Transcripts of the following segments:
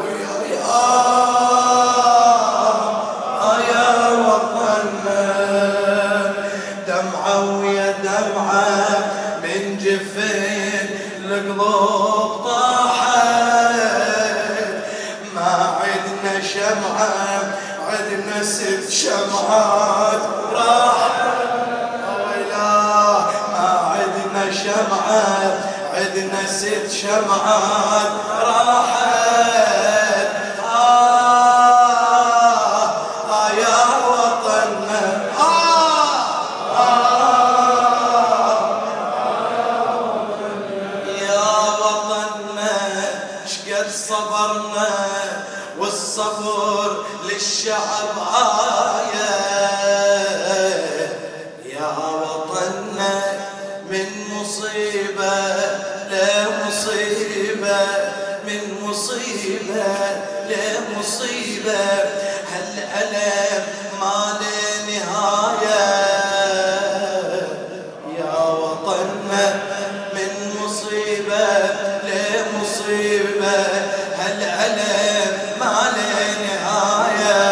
القلوب طاحت، ما عدنا شمعة، عدنا 6 شمعات راحت. ويلاه ما عدنا شمعة، عدنا 6 شمعات راحت. يا وطننا صبرنا والصبر للشعب آية. يا وطننا من مصيبة لمصيبة، من مصيبة لمصيبة، هالألم ما له نهاية. يا وطننا من مصيبة لمصيبة، هالألم ما له نهاية.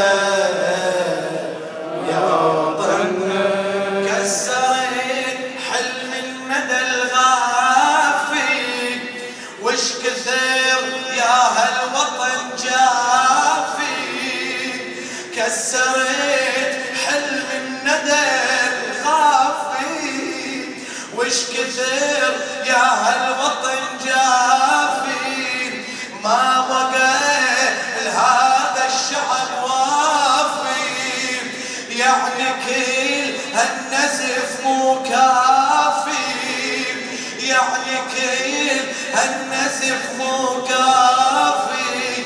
يا وطننا كسرت حلم الندى الغافي، وش كثر يا هالوطن جافي. كسرت حلم الندى الغافي، وش كثر يا هالوطن جافي. ما بقى لهذا الشعب وافي، يعني كل هالنزف مو كافي، يعني كل هالنزف مو كافي.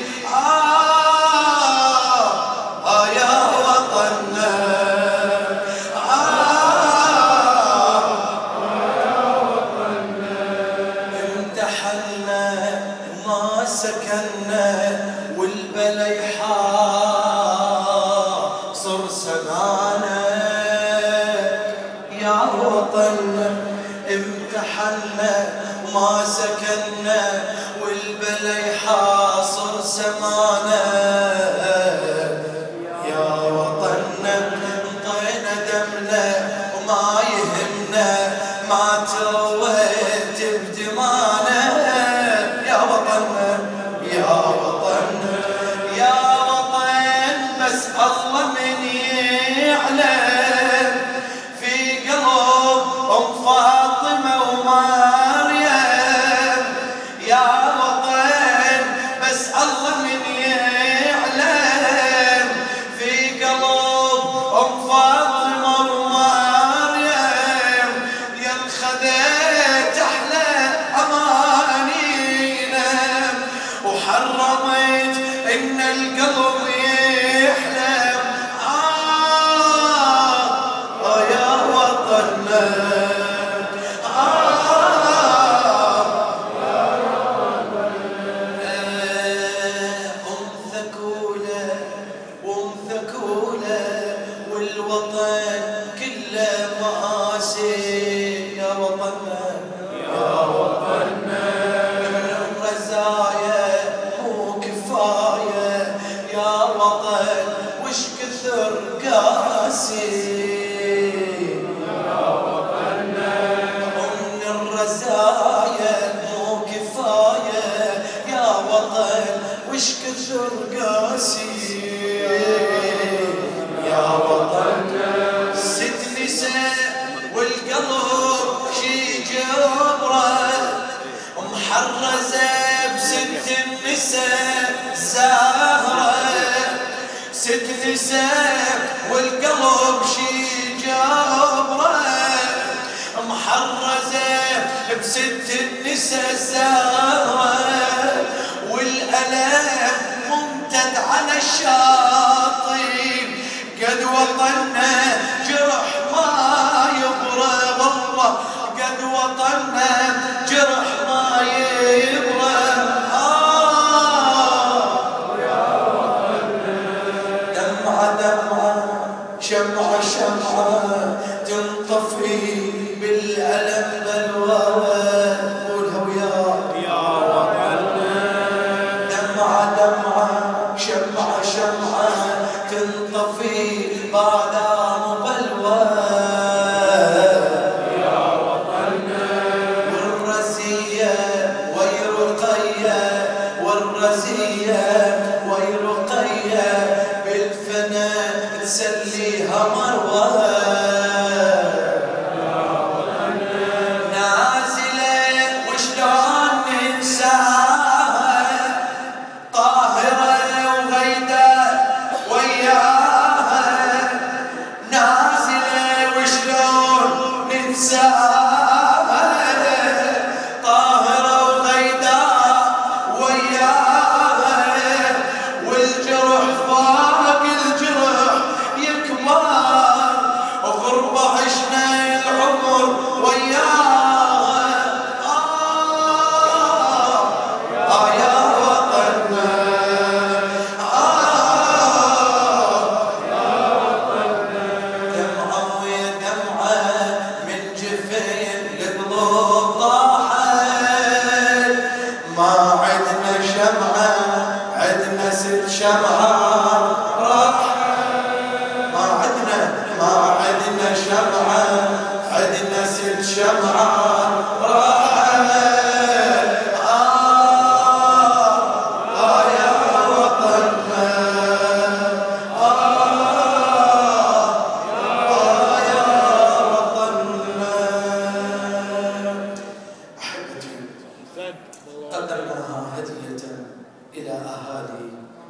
يا وطننا امتحنا ما سكننا والبلا يحاصر سمانا. يا وطننا امتحنا ما سكننا والبلا يحاصر سمانا. يا وطننا انطينا دمنا وما يهمنا ما ترويت بدمانا. يا وطننا يا وطننا يا وطن، بس الله من يعلم في قلوب أم فاطمة ومريم. يا وطن بس الله من يعلم في قلوب أم فاطمة ومريم. يا انخذت أحلى أمانينا وحرمت إن القلب يحلم. يا وطننا أم ثكولة وأم ثكولة والوطن كله مآسي. يا وطننا يا وطننا من الرزايا مو كفاية. يا وطن وش كثر قاسي. يا وطننا من الرزايا مو كفاية. يا وطن وش كثر قاسي. يا وطننا 6 نساء والقلب شي جبره، محرزة ب6 النساء زهرة. 6 نساء والقلب شي جبره، محرزة ب6 النساء زهرة. والألم ممتد على الشاطئ، قد وطننا جرح ما يبرى. والله قد وطننا جرح ما يبرى. يا وطننا دمعة دمعة شمعة شمعة تنطفي بالألم بلوى. قولها ويا وطننا دمعة دمعة شمعة تنطفي بآلام وبلوى يا وطننا والرزية ويرقية والرزية ويرقية بالفنا تسليها مروى شمعة راح ما عدنا شمعة عدنا ست شمعة راح يا وطننا يا وطننا. أحبتي قدمناها هدية إلى أهالي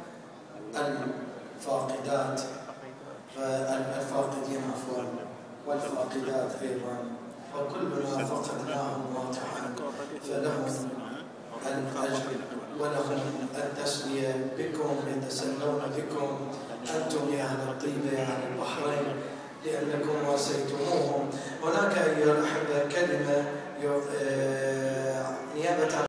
الفاقدات الفاقدين عفوا والفاقدات أيضا، وكلنا فقدناهم واقعا، فلهم الأجر ولهم التسلية بكم، يتسلون بكم أنتم يا أهل الطيبة يا أهل البحرين لأنكم واسيتموهم. هناك أيها الأحبة كلمة نيابة